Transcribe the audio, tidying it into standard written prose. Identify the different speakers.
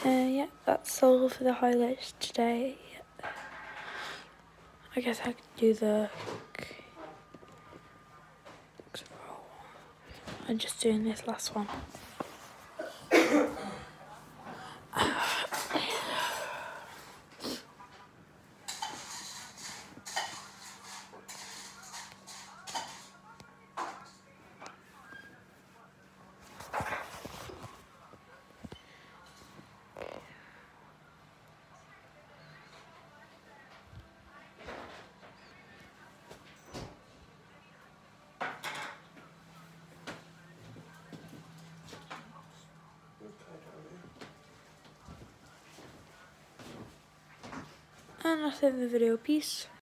Speaker 1: Yeah, that's all for the highlights today. I guess I could do the... I'm just doing this last one. And that's the end of the video. Peace.